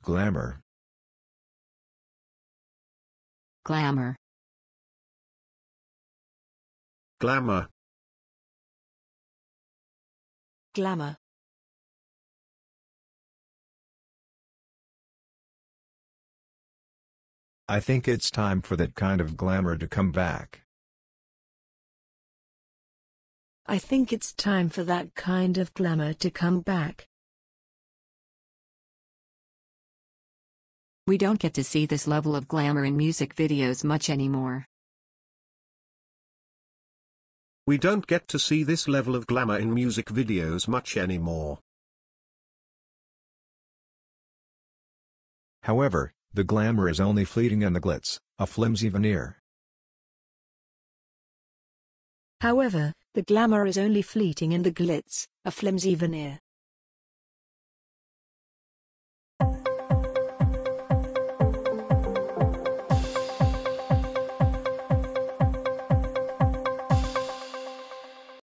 Glamour. Glamour. Glamour. Glamour. I think it's time for that kind of glamour to come back. I think it's time for that kind of glamour to come back. We don't get to see this level of glamour in music videos much anymore. We don't get to see this level of glamour in music videos much anymore. However, the glamour is only fleeting and the glitz, a flimsy veneer. However, the glamour is only fleeting and the glitz, a flimsy veneer.